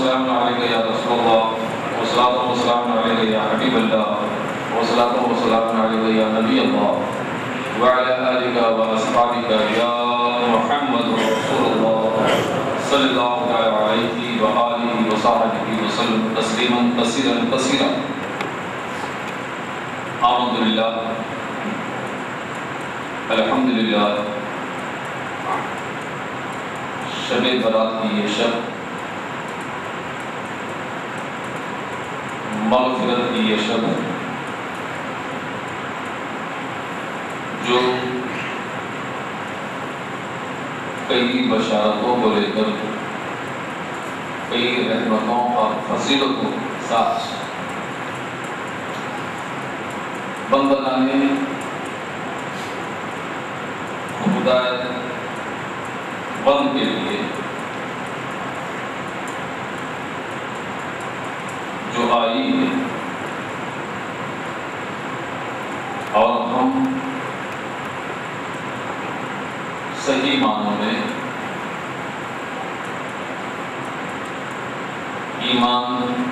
والسلام علیک یا رسول اللہ والصلاۃ والسلام علیک یا حبیب اللہ والصلاۃ والسلام علیک یا نبی اللہ وعلی آلک واصحابک یا محمد رسول اللہ صلی اللہ علیہ وآلہ وصحبہ وسلم تسلیما کثیرا کثیرا۔ آمنت باللہ، الحمدللہ، شب برات کی یہ شب، مغفرت کی یہ شب جو کئی بشارتوں کو لے کر، کئی رحمتوں اور فضیلتوں کے ساتھ بندگان ہدایت بند کے لیے جو آئی ہے، اور ہم صحیح معنوں میں ایمان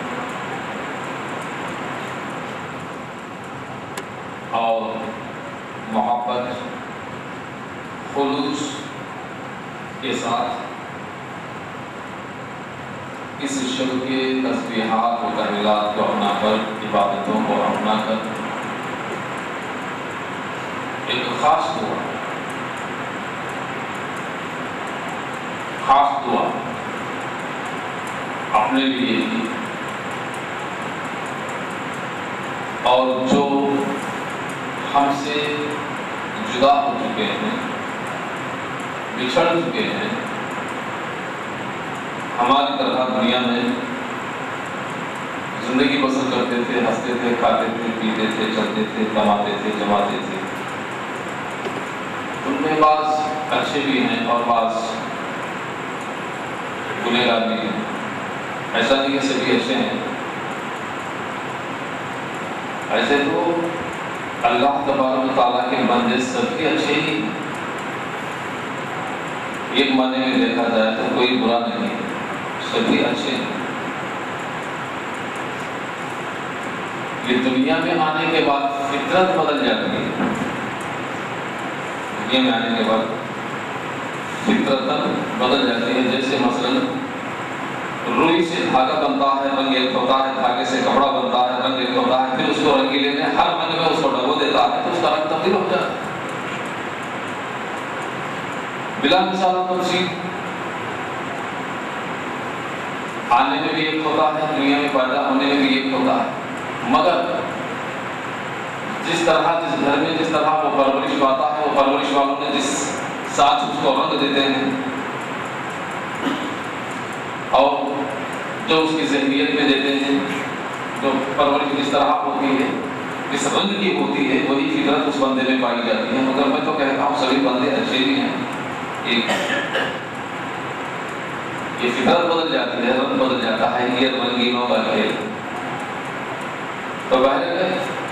اور محبت، خلوص کے ساتھ اس شب کے تسبیحات و تحلیلات کو اپنا کر، عبادتوں کو اپنا کر ایک خاص دعا اپنے لیے کی، اور جو ہم سے جدا ہو چکے ہیں، بچھڑ چکے ہیں، ہماری طرح دنیا میں زندگی بسر کرتے تھے، ہنستے تھے، کھاتے تھے، پیتے تھے، چلتے تھے، کماتے تھے، جماتے تھے۔ ان میں بعض اچھے بھی ہیں اور بعض گنہگار بھی ہیں، ایسا نہیں کہ سبھی اچھے ہیں۔ ایسے تو اللہ تبارک و تعالیٰ کے بندے سبھی اچھے ہی ہیں، ایک معنی میں دیکھا جائے تو کوئی برا نہیں ہے، سبھی اچھے ہیں۔ یہ دنیا میں آنے کے بعد فطرت بدل جاتی ہے، دنیا میں آنے کے بعد فطرت بدل جاتی ہے۔ جیسے مثلاً روئی سے دھاگا بنتا ہے، رنگ ایک ہوتا ہے، دھاگے سے کپڑا بنتا ہے، رنگ ایک ہوتا ہے، پھر اس کو رنگیلے میں ہر رنگ میں اس کو ڈبو دیتا ہے تو اس کا رنگ تبدیل ہو جاتا ہے۔ بلا مثال تفصیل آنے میں بھی ایک ہوتا ہے، دنیا میں پیدا ہونے میں بھی ایک ہوتا ہے، مگر جس طرح جس گھر میں جس طرح وہ پرورش پاتا ہے، وہ پرورش والوں نے جس ساتھ اس کو رنگ دیتے ہیں، اور جو اس کی ذہنیت میں دیتے ہیں، جو پرورش جس طرح ہوتی ہے، جس رنگ کی ہوتی ہے، وہی فطرت اس بندے میں پائی جاتی ہے۔ مگر میں تو کہتا ہوں سبھی بندے اچھے بھی ہیں، ایک یہ فطرت بدل جاتی ہے، رنگ بدل جاتا ہے، یہ رنگینوں کا کھیل۔ تو بہرحال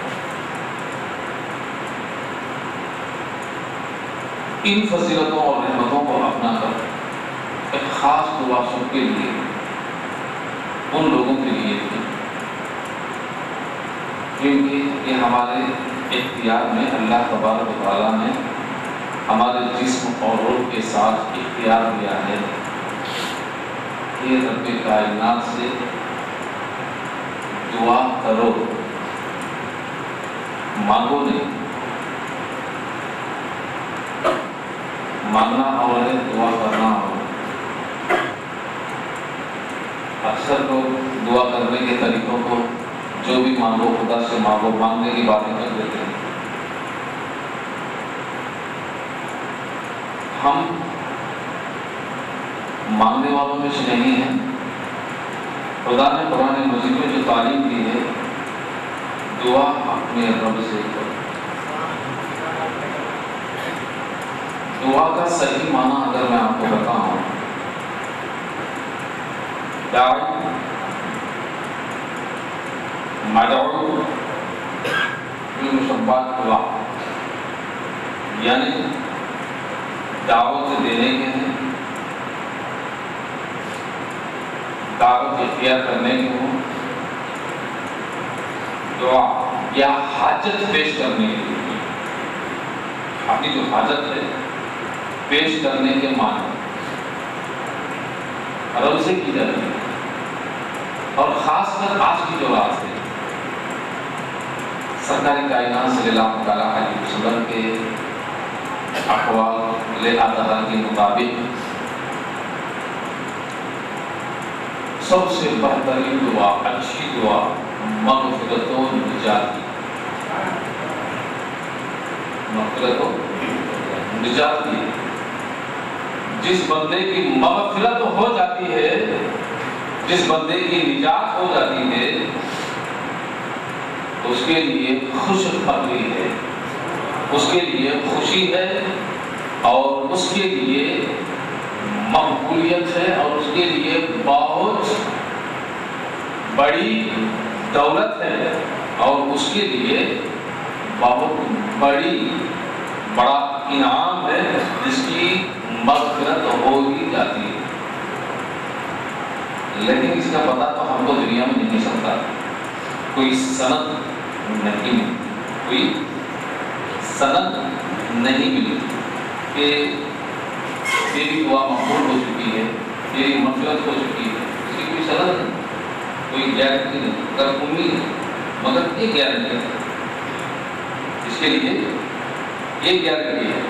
ان فضیلتوں اور رحمتوں کو اپنا کر ایک خاص دعا سب کے لیے، ان لوگوں کے لیے تھی، کیونکہ یہ ہمارے اختیار میں اللہ تبارک و تعالیٰ نے ہمارے جسم اور روح کے ساتھ اختیار دیا ہے کہ رب کائنات سے دعا کرو، مانگو نہیں، مانگنا اور ہے، دعا کرنا ہو۔ اکثر لوگ دعا کرنے کے طریقوں کو جو بھی مانگو خدا سے مانگو، مانگنے کی باتیں کر دیتے ہیں۔ ہم مانگنے والوں میں سے نہیں ہیں۔ خدا نے قرآن مجید میں جو تعلیم دی ہے، دعا اپنے رب سے کرو۔ دعا کا صحیح معنی اگر میں آپ کو بتاؤں، دعوت مدعو مشبات دعا، یعنی دعوت دینے کے ہیں، دعوت اختیار کرنے کی ہو، دعا یا حاجت پیش کرنے کے لیے، اپنی جو حاجت ہے پیش کرنے کے معنی رب سے کی جاتی ہے، اور خاص کر آج کی جو رات ہے سرکار کائنات صلی اللہ علیہ وسلم کے اقوال اطہار کے مطابق سب سے بہترین دعا، اچھی دعا مغفرت و نجات کی، مغفرت و نجات کی۔ جس بندے کی مغفرت ہو جاتی ہے، جس بندے کی نجات ہو جاتی ہے، اس کے لیے خوش خبری ہے، اس کے لیے خوشی ہے، اور اس کے لیے مقبولیت ہے، اور اس کے لیے بہت بڑی دولت ہے، اور اس کے لیے بہت بڑا انعام ہے جس کی مغفرت ہو ہی جاتی ہے۔ لیکن اس کا پتہ تو ہم کو دنیا میں نہیں سکتا، کوئی سند نہیں ملی، کوئی سند نہیں ملی کہ تیری دعا مقبول ہو چکی ہے، تیری مغفرت ہو چکی ہے، اس کی کوئی سند نہیں، کوئی گارنٹی نہیں، اگر امید ہے، مگر یہ گارنٹی ہے، اس کے لیے یہ گارنٹی ہے،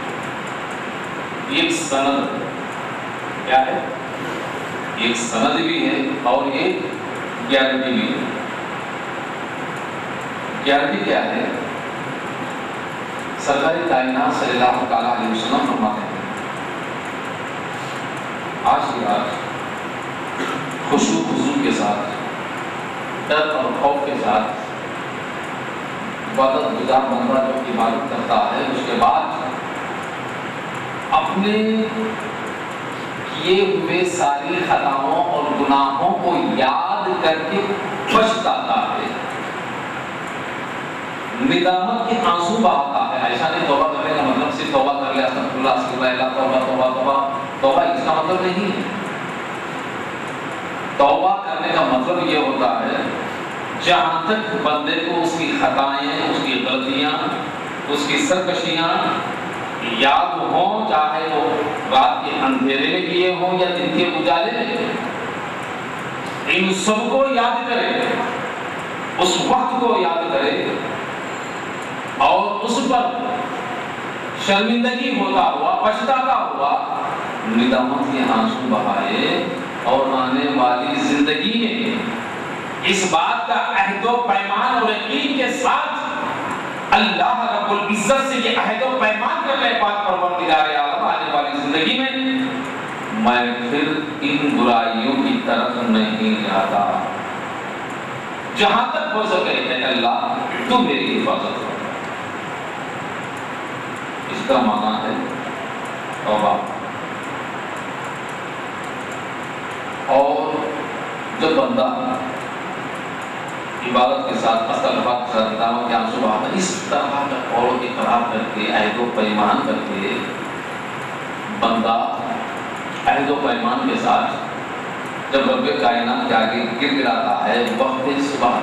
ایک سند کیا ہے، ایک سند بھی ہے اور ایک گارنٹی بھی ہے۔ گارنٹی کیا ہے؟ سرکار کائنات صلی اللہ علیہ وسلم فرماتے ہیں آج کی رات خشوع خضوع کے ساتھ، ڈر اور خوف کے ساتھ عبادت گزار بندہ جو عبادت کرتا ہے، اس کے بعد اپنے کیے ہوئے ساری خطاؤں اور گناہوں کو یاد کر کے پچھتاتا ہے، ندامت کے آنسو بہاتا ہے۔ ایسا نہیں توبہ کرنے کا مطلب صرف توبہ کر لیا، استغفر اللہ توبہ توبہ توبہ توبہ، اس کا مطلب نہیں ہے۔ توبہ کرنے کا مطلب یہ ہوتا ہے جہاں تک بندے کو اس کی خطائیں، اس کی غلطیاں، اس کی سرکشیاں یاد ہوں، چاہے وہ رات کے اندھیرے میں کیے ہوں یا دن کے اجالے میں، ان سب کو یاد کرے، اس وقت کو یاد کرے، اور اس پر شرمندگی ہوتا ہوا، پچھتاتا ہوا ندامت کے آنسو بہائے، اور آنے والی زندگی میں اس بات کا عہد و پیمان اور یقین کے ساتھ اللہ رب العزت سے یہ عہد و پیمان کر لے، پاک پروردگار عالم، آنے والی زندگی میں میں پھر ان برائیوں کی طرف نہیں جاتا، جہاں تک ہو سکے اے اللہ تو میری حفاظت کر۔ اس کا معنی ہے توبہ۔ اور جب بندہ عبادت کے ساتھ، استغفار کے ساتھ، ندامت کے آنسو بہاتا ہے، اس طرح کا قول و اقرار کر کے، عہد و پیمان کر کے، بندہ عہد و پیمان کے ساتھ جب رب کائنات کے آگے گر گراتا ہے وقت صبح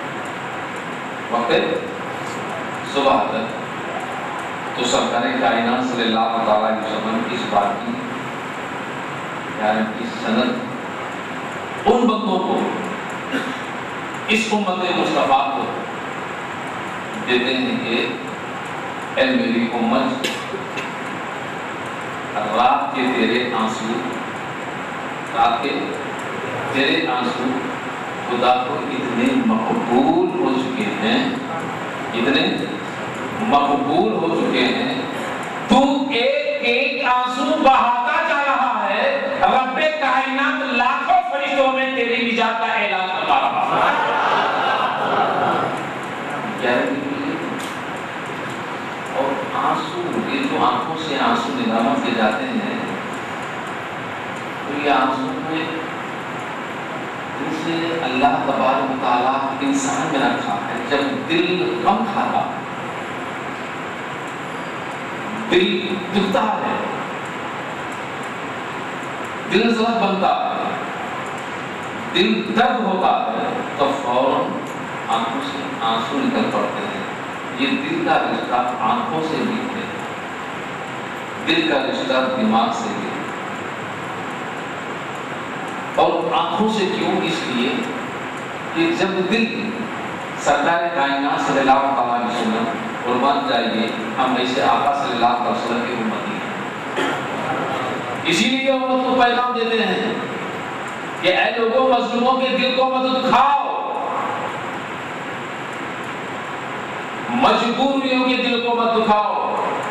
تک، تو سرکار کائنات صلی اللہ علیہ وسلم اس بات کی گارنٹی، سند ان بندوں کو، اس امت مصطفیٰ کو دیتے ہیں کہ اے میری امت، رات کے تیرے آنسو خدا کو اتنے مقبول ہو چکے ہیں، اتنے مقبول ہو چکے ہیں، تو ایک ایک آنسو بہاتا جا رہا ہے، رب کائنات لاکھوں فرشتوں میں تیری نجات کا اعلان کرتا رہا۔ اور آنسو، یہ جو آنکھوں سے آنسو ندامت کے جاتے ہیں، تو یہ آنسو میں سے اللہ تبارک و تعالیٰ انسان میں رکھا ہے۔ جب دل غم کھاتا ہے، دل دکھتا ہے، دل ضرور بنتا ہے، دل درد ہوتا ہے تو فوراً آنکھوں سے آنسو نکل پڑتے ہیں. یہ دل کا رشتہ آنکھوں سے نہیں ہے، دل کا رشتہ دماغ سے ہے. اور آنکھوں سے کیوں؟ اس لیے کہ جب دل سرکار کائنات صلی اللہ علیہ وسلم قربان جائیے ہم ایسے آقا صلی اللہ علیہ وسلم کی امتی ہیں، اسی لیے امت کو پیغام دیتے ہیں کہ اے لوگوں مظلوموں کے دل کو مت دکھاؤ، مجبوریوں کے دل کو مت دکھاؤ،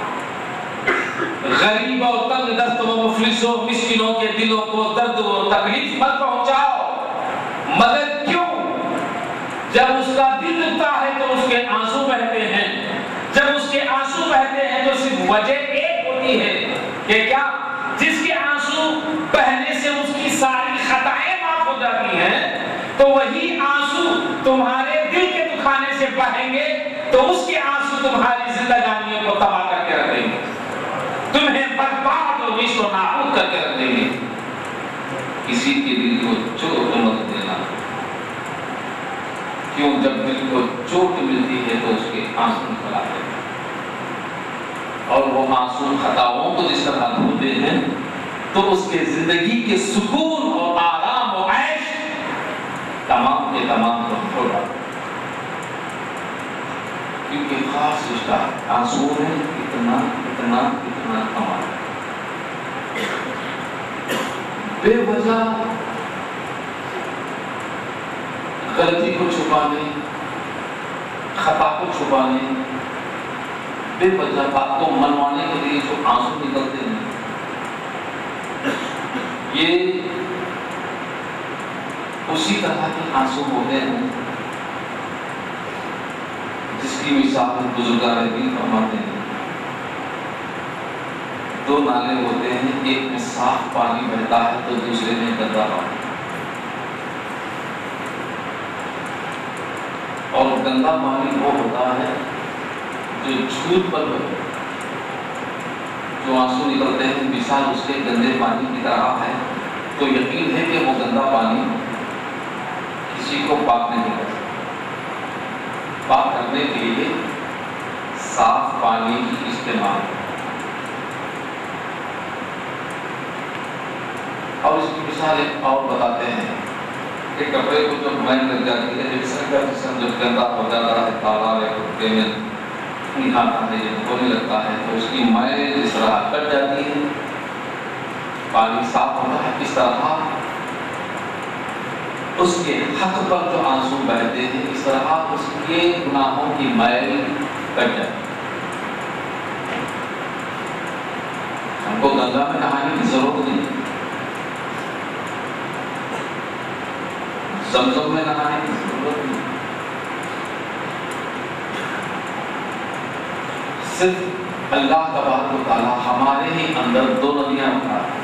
غریب اور تنگ دست و مفلسوں مسکینوں کے دلوں کو درد و تکلیف مت پہنچاؤ. مگر کیوں؟ جب اس کا دل دکھتا ہے تو اس کے آنسو بہتے ہیں. جب اس کے آنسو بہتے ہیں تو صرف وجہ ایک ہوتی ہے کہ کیا؟ جس کے آنسو بہنے سے اس کی ساری خطائیں معاف ہو جاتی ہیں، تو وہی آنسو تمہارے دل کے دکھانے سے بہیں گے تو اس کے آنسو تمہاری زندگانیوں کو تباہ کر کے رکھیں گے، تمہیں برباد اور نیست و نابود کر کے رکھ دیں گے. کسی کے دل کو چوٹ مت دینا. کیوں؟ جب دل کو چوٹ ملتی ہے تو اس کے آنسو نکل آتے ہیں، اور وہ آنسو خطاؤں کو جس طرح دھوتے ہیں تو اس کے زندگی کے سکون اور آرام و عیش تمام کے تمام کو چھوڑا. کیونکہ خاص رشتہ آنسو ہے، اتنا اتنا اتنا کمال. بے وجہ غلطی کو چھپانے، خطا کو چھپانے، بے وجہ بات کو منوانے کے لیے جو آنسو نکلتے ہیں، یہ اسی طرح کے آنسو ہوتے ہیں جس کی مثال بزرگان دین فرماتے ہیں. دو نالے ہوتے ہیں، ایک میں صاف پانی بہتا ہے تو دوسرے میں گندا پانی. اور گندا پانی وہ ہوتا ہے جو جھوٹ پر جو آنسو نکلتے ہیں مثال اس کے گندے پانی کی طرح ہے. تو یقین ہے کہ وہ گندا پانی کسی کو پاک نہیں کرتا. پاک کرنے کے لیے صاف پانی کی استعمال. اور اس کی مثال ایک اور بتاتے ہیں کہ کپڑے کو جب میل لگ جاتی ہے، جب گندا ہو جاتا ہے، تالاب یا کپڑے میں نکالتا ہے، جب دھونے لگتا ہے تو اس کی میل اس طرح کٹ جاتی ہے، پانی صاف ہوتا ہے. اس طرح اس کے حق پر جو آنسو بہتے ہیں، اس طرح اس کے گناہوں کی میل کٹ جاتی ہے. ہم کو گنگا میں نہانے کی ضرورت نہیں، زمزم میں نہانے کی ضرورت نہیں. صرف اللہ تبارک و تعالیٰ ہمارے ہی اندر دو ندیاں رکھا ہے.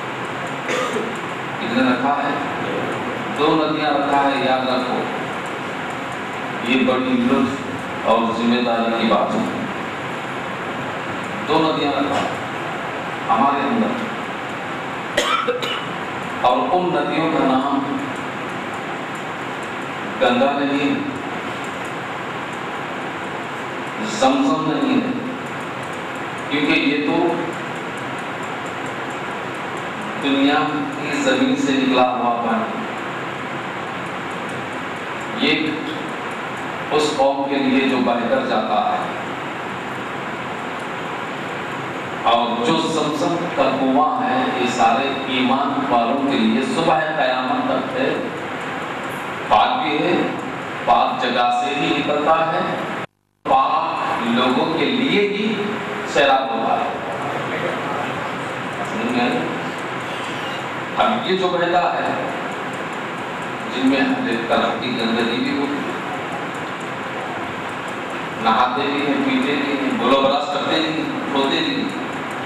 کتنے رکھا ہے؟ دو ندیاں رکھا ہے. یاد رکھو، یہ بڑی لطف اور ذمہ داری کی بات ہے. دو ندیاں رکھا ہے ہمارے اندر، اور ان ندیوں کا نام گنگا نہیں ہے، زمزم نہیں ہے، کیونکہ یہ تو دنیا کی زمین سے نکلا ہوا پانی. یہ اس قوم کے لیے جو بہہ کر جاتا ہے، اور جو زمزم کا کنواں ہے یہ سارے ایمان والوں کے لیے صبح قیامت تک ہے. پاک بھی ہے، پاک جگہ سے ہی نکلتا ہے، پاک لوگوں کے لیے ہی سیراب ہوتا ہے. اب یہ جو بہتا ہے جن میں طرح کی گندگی بھی ہوتی ہے، نہاتے بھی ہیں، پیتے بھی ہیں، بولو براس کرتے بھی ہیں، دھوتے بھی ہیں،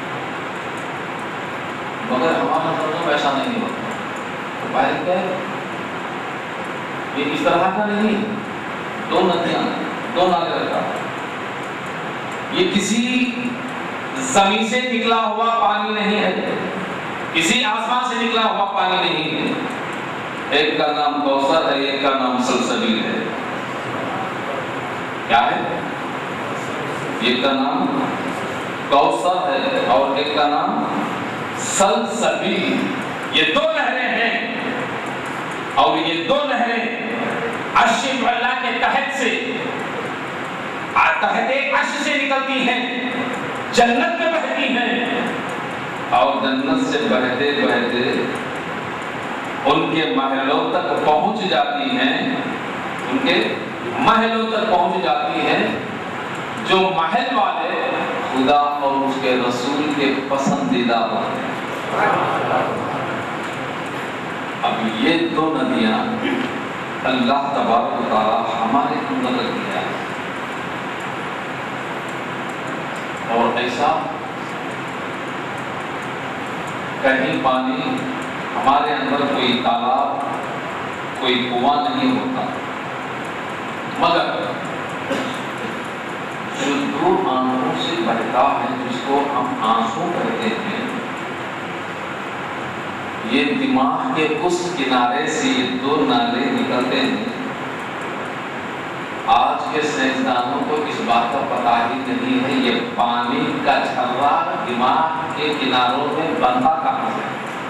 مگر ہمارا زمزم ایسا نہیں ہوتا. تو باہر کیا ہے؟ یہ اس طرح کا نہیں. دو ندیاں، دو نالے رکھا ہے. یہ کسی زمین سے نکلا ہوا پانی نہیں ہے، کسی آسمان سے نکلا ہوا پانی نہیں ہے. ایک کا نام کوثر ہے، ایک کا نام سلسبیل ہے۔ کیا ہے؟ ایک کا نام کوثر ہے اور ایک کا نام سلسبیل۔ یہ دو نہریں ہیں اور یہ دو نہریں عرش اللہ کے تحت سے، تحت ایک عرش سے نکلتی ہیں، جنت میں بہتی ہیں اور جنت سے بہتے بہتے ان کے محلوں تک پہنچ جاتی ہیں، ان کے محلوں تک پہنچ جاتی ہیں جو محل والے خدا اور اس کے رسول کے پسندیدہ ہوتے ہیں۔ اب یہ دو ندیاں اللہ تبارک و تعالی ہمارے اندر رکھ دیا ہے، اور ایسا کہیں پانی ہمارے اندر کوئی تالاب کوئی کنواں نہیں ہوتا، مگر جو دو آنکھوں سے بہتا ہے جس کو ہم آنسو کہتے ہیں، یہ دماغ کے اس کنارے سے یہ دو نالے نکلتے ہیں۔ آج کے سائنسدانوں کو اس بات کا پتہ ہی نہیں ہے یہ پانی کا جھرا دماغ کے کناروں میں بنتا کہاں سے،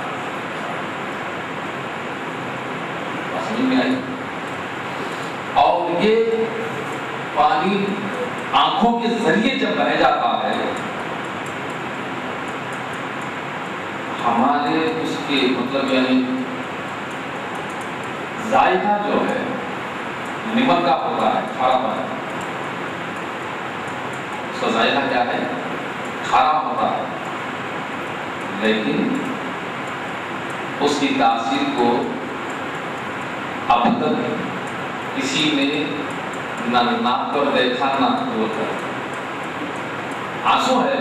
سمجھ میں آئی؟ اور یہ پانی آنکھوں کے ذریعے جب بہہ جاتا ہے، ہمارے اس کے مطلب یعنی ذائقہ جو ہے نمک کا ہوتا ہے، کھارا پانی، اس کا ذائقہ کیا ہے؟ کھارا ہوتا ہے، لیکن اس کی تاثیر کو اب تک کسی نے نہ ناپ کر دیکھا نہ توڑ کر۔ آنسو ہے،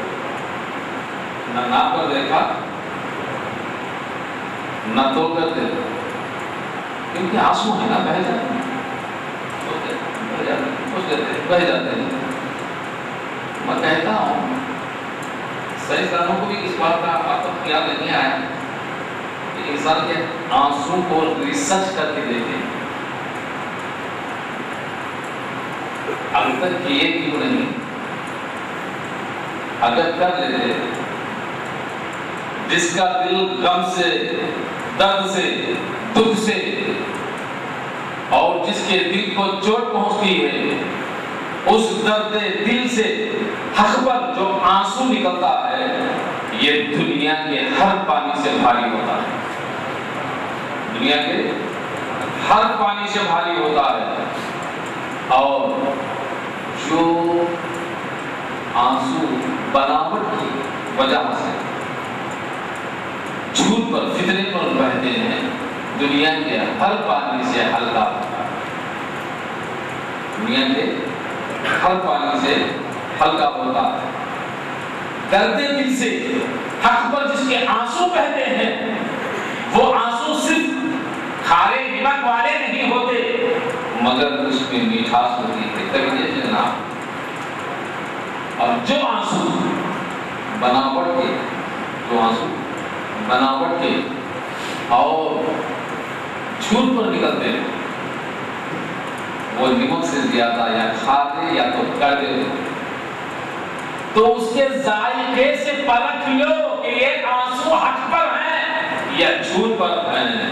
نہ ناپ کر دیکھا نہ توڑ کر دیکھا، کیونکہ آنسو ہے نا، بہہ جاتے ہیں، بہہ جاتے ہیں۔ میں کہتا ہوں سائنسدانوں کو بھی اس بات کا اب تک خیال نہیں آیا کہ انسان کے آنسو کو ریسرچ کر کے دیکھیں، اب تک کیے کیوں نہیں؟ اگر کر لیتے، جس کا دل غم سے، درد سے، دکھ سے، اور جس کے دل کو چوٹ پہنچتی ہے، اس درد دل سے حق پر جو آنسو نکلتا ہے، یہ دنیا کے ہر پانی سے بھاری ہوتا ہے، دنیا کے ہر پانی سے بھاری ہوتا ہے۔ اور جو آنسو بناوٹ کی وجہ سے جھوٹ پر، فتنے پر بہتے ہیں، دنیا کے ہر پانی سے ہلکا ہوتا ہے، دنیا کے ہر پانی سے ہلکا ہوتا ہے۔ درد دل سے حق پر جس کے آنسو بہتے ہیں، وہ آنسو صرف کھارے نمک والے نہیں ہوتے، مگر اس میں میٹھاس ہوتی ہے، طبیعت جناب۔ اور جو آنسو بناوٹ کے، جو آنسو بناوٹ کے اور جھوٹ پر نکلتے ہیں، وہ نمک سے زیادہ یا کھاتے یا تو کڑوے، تو اس کے ذائقے سے پرکھ لو کہ یہ آنسو حق پر ہیں یا جھوٹ پر ہیں۔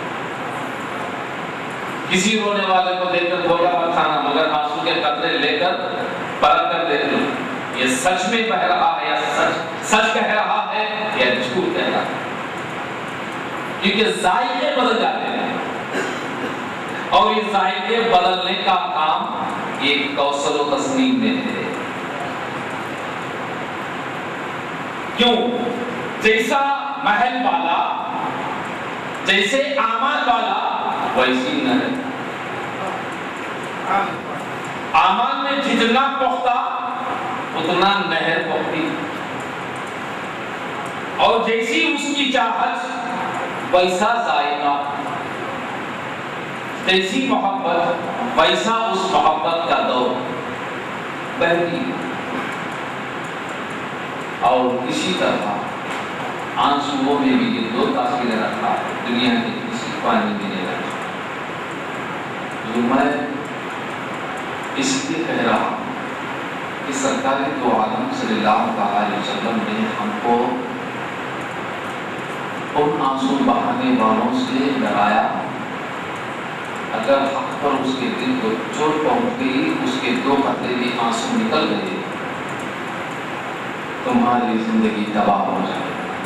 کسی رونے والے کو دیکھ کر دھوکہ مت کھانا، مگر آنسو کے قطرے لے کر پرکھ کر دیکھ لو یہ سچ میں بہہ رہا ہے یا سچ کہہ رہا ہے یا جھوٹ کہہ رہا ہے، کیونکہ ذائقے بدل جاتے ہیں، اور یہ ذائقے بدلنے کا کام ایک کوثر و تسنیم میں ہے۔ کیوں؟ جیسا محل والا، جیسے اعمال والا، ویسی نہ ہے۔ اعمال میں جتنا پختہ اتنا نہر پختی، اور جیسی اس کی چاہت ویسا ذائقہ، جیسی محبت ویسا اس محبت کا دور بہتی۔ اور اسی طرح آنسوؤں میں بھی یہ دو تاثیریں رکھتا ہے دنیا کی کسی پانی پینے لگا۔ جو میں اس لیے کہہ رہا ہوں کہ سرکار دو عالم صلی اللہ علیہ وسلم نے ہم کو ان آنسو بہانے والوں سے ڈرایا، اگر حق پر اس کے دل کو چوٹ پہنچ گئی، اس کے 2 قطرے بھی آنسو نکل گئے، تمہاری زندگی تباہ ہو جائے۔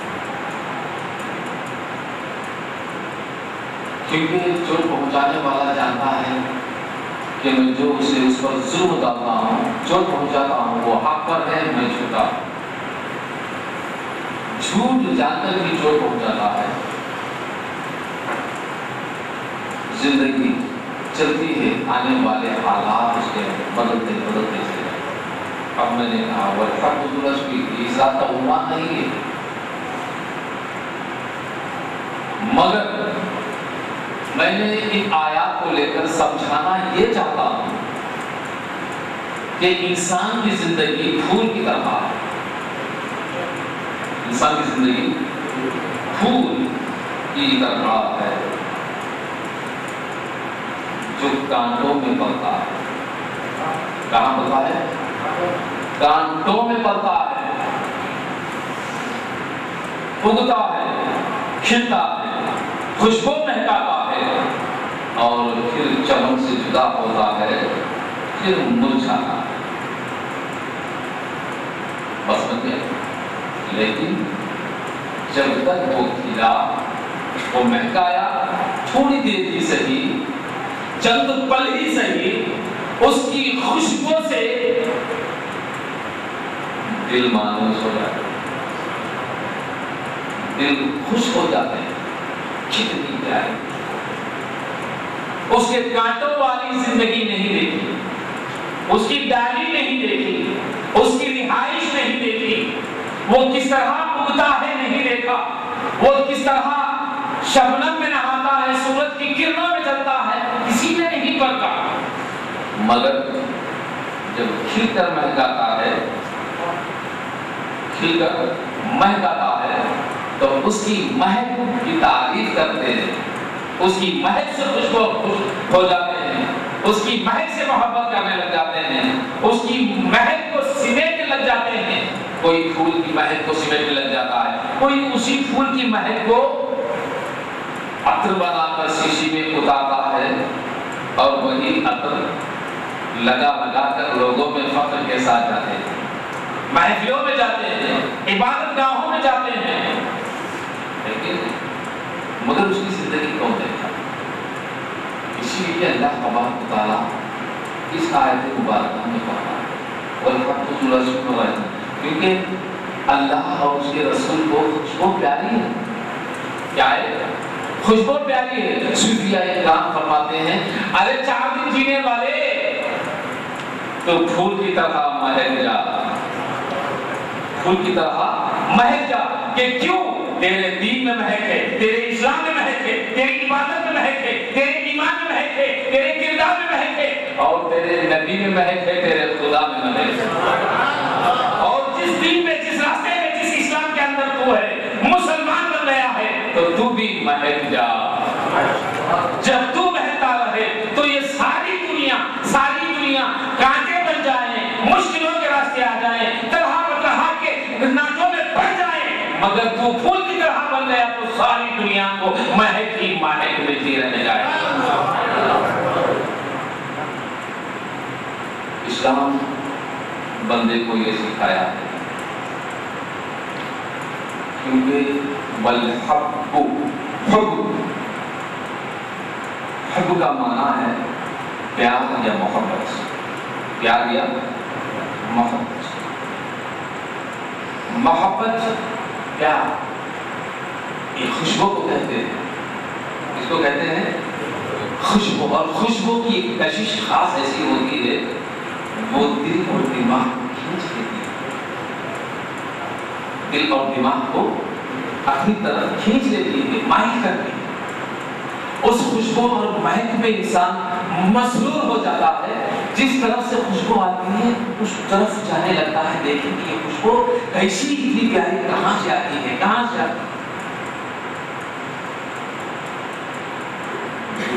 کیونکہ چوٹ پہنچانے والا جانتا ہے کہ میں جو اسے اس پر ظلم ڈالتا ہوں، چوٹ پہنچاتا ہوں، وہ حق پر ہے، میں جھوٹا۔ جھوٹ جان کر بھی چوٹ پہنچاتا ہے۔ زندگی چلتی ہے، آنے والے حالات اس کے بدلتے سے۔ اب میں نے کہا والحق درست کی ذات عنوان نہیں ہے، مگر میں نے ان آیات کو لے کر سمجھانا یہ چاہتا ہوں کہ انسان کی زندگی پھول کی طرح ہے۔ انسان کی زندگی پھول کی طرح ہے جو کانٹوں میں پلتا ہے۔ کہاں پلتا ہے؟ کانٹوں میں پلتا ہے، اگتا ہے، کھلتا ہے، خوشبو مہکاتا ہے، اور پھر چمن سے جدا ہوتا ہے، پھر مرجھاتا ہے۔ بس بن گیا۔ لیکن جب تک وہ کھلا، وہ مہکایا، تھوڑی دیر ہی صحیح، چند پل ہی صحیح، اس کی خوشبو سے دل مانوس ہو جاتا ہے، دل خوش ہو جاتے ہیں۔ کتنی پیاری، اس کے کانٹوں والی زندگی نہیں دیکھی، اس کی ڈالی نہیں دیکھی، اس کی رہائش نہیں دیکھی، وہ کس طرح اگتا ہے نہیں دیکھا، وہ کس طرح شبنم میں نہاتا ہے، سورج کی کرنوں میں چلتا ہے، کسی نے نہیں پرکھا۔ مگر جب کھل کر مہکاتا ہے، کھل کر مہکاتا ہے، تو اس کی مہک کی تعریف کرتے ہیں، اس کی مہک سے خوش ہو جاتے ہیں، اس کی مہک سے محبت کرنے لگ جاتے ہیں، اس کی مہک کو سمیٹنے لگ جاتے ہیں۔ کوئی پھول کی مہک کو سمیٹنے لگ جاتا ہے، کوئی اسی پھول کی مہک کو عطر بنا کر شیشی میں اتارتا ہے، اور وہی عطر لگا کر لوگوں میں فخر کے ساتھ جاتے ہیں، محفلوں میں جاتے ہیں، عبادت گاہوں میں جاتے ہیں، لیکن مگر اس کی زندگی کون دیکھا؟ اسی لیے اللہ تبارک و تعالیٰ اس آیت مبارکہ میں کہا والحق رسول اللہ، کیونکہ اللہ اور اس کے رسول کو خوشبو پیاری ہے۔ کیا ہے؟ خوشبو پیاری ہے۔ صوفیاء کرام فرماتے ہیں ارے 4 دن جینے والے تو پھول کی طرح مہک جا، پھول کی طرح مہک جا، کہ کیوں؟ تیرے دین میں مہک ہے، تیرے اسلام میں مہک ہے، تیری عبادت میں مہک ہے، تیرے ایمان میں مہک ہے، تیرے کردار میں مہک ہے، اور تیرے نبی میں مہک ہے، تیرے خدا میں مہک ہے۔ اور جس دین میں، جس راستے میں، جس اسلام کے اندر تو ہے، مسلمان بن گیا ہے، تو تو بھی مہک جا۔ جب تو مہکتا رہے تو یہ ساری دنیا کانٹے بن جائیں، مشکلوں کے راستے آ جائیں، طرح بطرح کے ناجوں میں پڑ جائیں، مگر تو پھول کی طرح بن گیا تو ساری دنیا کو مہک ہی مہک ملتی رہنے جائے۔ اسلام بندے کو یہ سکھایا ہے، کیونکہ والحب، حب کا معنی ہے پیار یا محبت، پیار یا محبت۔ محبت پیار، یہ خوشبو کو کہتے ہیں، اس کو کہتے ہیں خوشبو، اور خوشبو کی ایک کشش خاص ایسی ہوتی ہے، وہ دل اور دماغ کو کھینچ لیتی ہے، دل اور دماغ کو اپنی طرف کھینچ لیتی ہے، مائل کرتی ہے۔ اس خوشبو اور مہک میں انسان مسرور ہو جاتا ہے، جس طرف سے خوشبو آتی ہے اس طرف جانے لگتا ہے، دیکھیں کہ یہ خوشبو کیسی اتنی پیاری کہاں سے آتی ہے، کہاں سے آتی ہے۔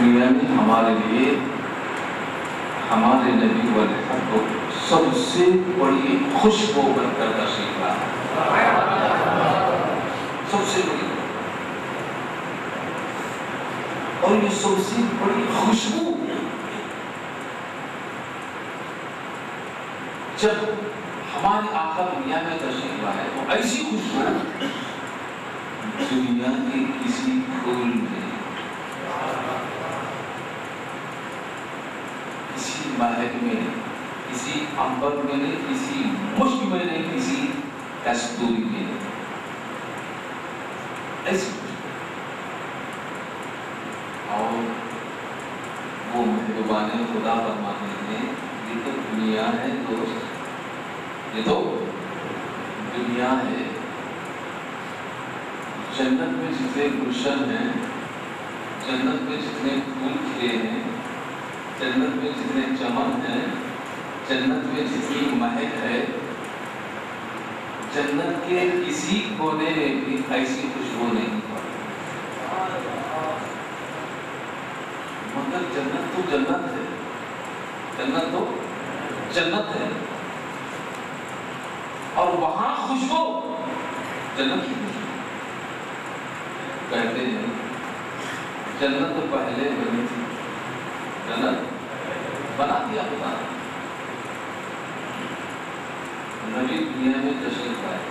دنیا میں ہمارے لیے ہمارے نبی والحق کو سب سے بڑی خوشبو بن کر تشریف لایا، سب سے بڑی، اور یہ سب سے بڑی خوشبو جب ہمارے آقا دنیا میں تشریف لائے تو ایسی خوشبو دنیا کے کسی پھول میں، کسی مہک میں، کسی عنبر میں نہیں، کسی مشک میں نہیں، کسی کستوری میں نہیں، ایسی اور وہ مہربان خدا فرماتے ہیں یہ تو دنیا ہے دوست، یہ تو دنیا ہے، جنت میں جتنے گلشن ہیں، جنت میں جتنے پھول کھلے ہیں، جنت میں جتنے چمن ہیں، جنت میں جتنی مہک ہے، جنت کے کسی کونے میں بھی ایسی خوشبو نہیں پڑتی، مگر جنت تو جنت ہے، جنت تو جنت ہے، اور وہاں خوشبو جنت کی خوشبو، کہتے ہیں جنت تو پہلے بنی تھی، جنت بنا دیا خدا نے، نبی دنیا میں تشریف لائے،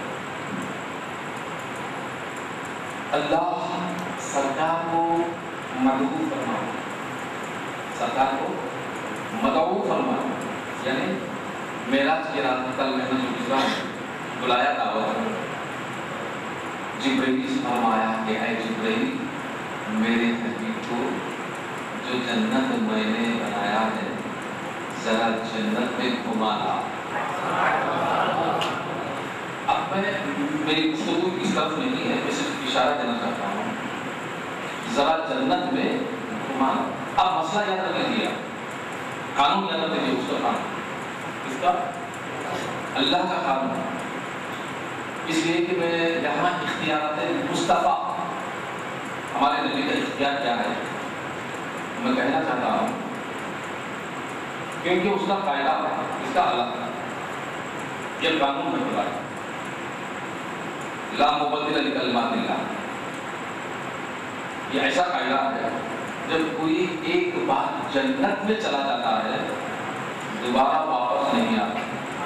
اللہ سرکار کو مدعو فرمایا، سرکار کو مدعو فرمایا، یعنی معراج کی رات کل میں نے جو گزرا بلایا دعوت، جبرائیل سے فرمایا کہ اے جبرائیل میرے حبیب کو جو جنت میں نے بنایا ہے ذرا جنت میں گھما لا۔ اب میں میری گفتگو اس طرف نہیں ہے، میں صرف اشارہ دینا چاہتا ہوں، ذرا جنت میں گھما لا۔ اب مسئلہ یاد رکھ لیا، قانون یاد رکھ لیا، اس کا قانون، اس کا اللہ کا قانون، اس لیے کہ میں یہاں اختیارات مصطفیٰ ہمارے نبی کا اختیار کیا ہے میں کہنا چاہتا ہوں، کیونکہ اس کا قاعدہ اس کا الگ ہے، یہ قانون میں خدا ہے، لا مبدل لکلمات اللہ، یہ ایسا قاعدہ ہے جب کوئی ایک بار جنت میں چلا جاتا ہے دوبارہ واپس نہیں آتا،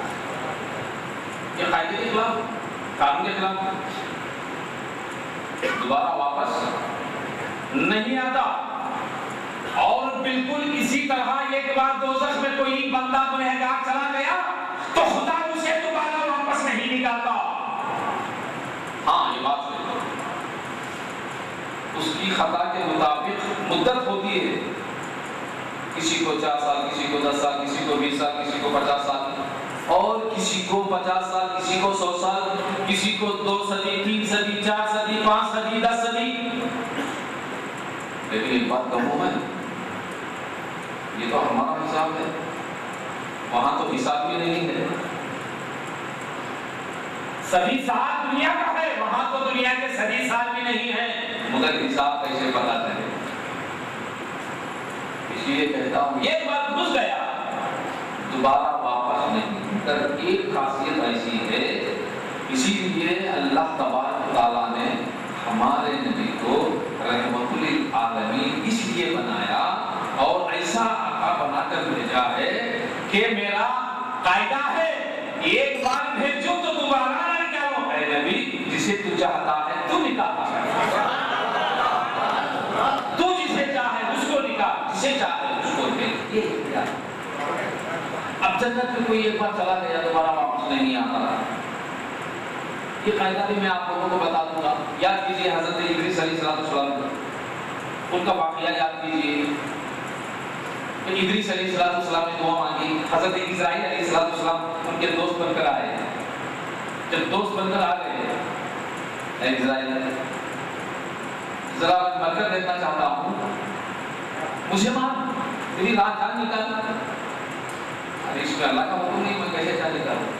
یہ قاعدے کے خلاف، قانون کے خلاف، دوبارہ واپس نہیں آتا، اور بالکل اسی طرح ایک بار دوزخ میں کوئی بندہ گنہگار چلا گیا تو خدا اسے دوبارہ واپس نہیں نکالتا، ہاں یہ بات ہے، اس کی خطا کے مطابق مدت ہوتی ہے، کسی کو 4 سال، کسی کو 10 سال، کسی کو 20 سال، کسی کو 50 سال، اور کسی کو 50 سال، کسی کو 100 سال، کسی کو 2 صدی، 3 صدی، 4 صدی، 5 صدی، 10 صدی، لیکن ایک بات کہوں میں، یہ تو ہمارا حساب ہے، وہاں تو حساب بھی نہیں ہے، صدی سال دنیا کا ہے، وہاں تو دنیا کے صدی سال بھی نہیں ہے، مگر حساب کیسے پتا چلے؟ اس لیے کہتا ہوں یہ بات گھس گیا دوبارہ واپس نہیں، مگر ایک خاصیت ایسی ہے، اسی لیے اللہ تبارک تعالیٰ نے ہمارے نبی کو رحمت للعالمین اس لیے بنایا اور ایسا آقا بنا کر بھیجا ہے کہ میرا قاعدہ ہے ایک بار بھیجو تو دوبارہ نہ نکالو، اے نبی جسے تو چاہتا ہے تو نکال، تو جسے چاہے اس کو نکال، جسے چاہے اس کو بھیج، یہ اختیار۔ اب جنت میں کوئی ایک بار چلا گیا دوبارہ واپس نہیں آتا، یہ قاعدہ بھی میں آپ لوگوں کو بتا دوں گا، یاد کیجئے حضرت ادریس علیہ السلام، ان کا واقعہ یاد کیجئے، ادریس علیہ السلام نے دعا مانگی، حضرت اسرائیل علیہ السلام ان کے دوست بن کر آئے، جب دوست بن کر آ گئے، اے اسرائیل ذرا مر کر دیکھنا چاہتا ہوں، مجھے مار، تیری رات جان نکال، ارے اس میں اللہ کا حکم نہیں، میں کیسے جان نکالوں؟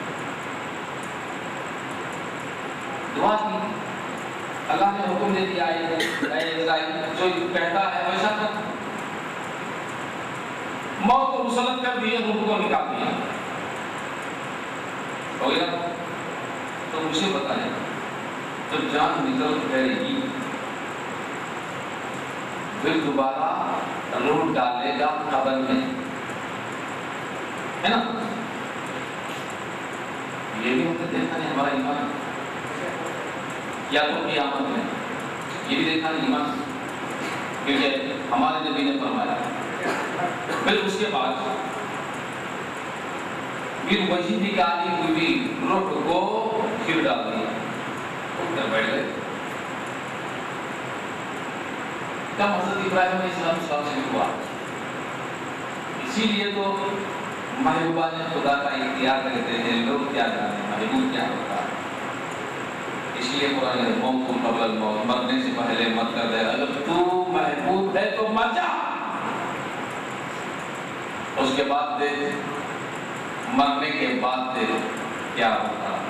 دعا کی، اللہ نے حکم دے دیا ہے اے اسرائیل جو کہتا ہے ویسا کر، موت کو مسلط کر دیے، روح کو نکال دیا، ہو گیا؟ تو مجھے بتائیں جب جان نکل جائے گی پھر دوبارہ روح ڈالے گا قبر میں، ہے نا؟ یہ بھی ہم نے دیکھا نہیں ہمارا ایمان، یا تو قیامت میں یہ بھی دیکھا نہیں ایمان، کیونکہ ہمارے نبی نے فرمایا پھر اس کے بعد پھر وہی نکالی ہوئی روح کو پھر ڈال دیا، اٹھ بیٹھ گئے۔ کیا حضرت ابراہیم علیہ السلام سے ہوا؟ اسی لیے تو محبوبان خدا کا اختیار کرتے ہیں، لوگ کیا جانے محبوب کیا ہوتا ہے۔ اس لیے قرآن ہے موت قبل الموت، مرنے سے پہلے مت کر دے، اگر تو محبوب ہے تو مر جا، اس کے بعد دیکھ مرنے کے بعد دیکھ کیا ہوتا ہے۔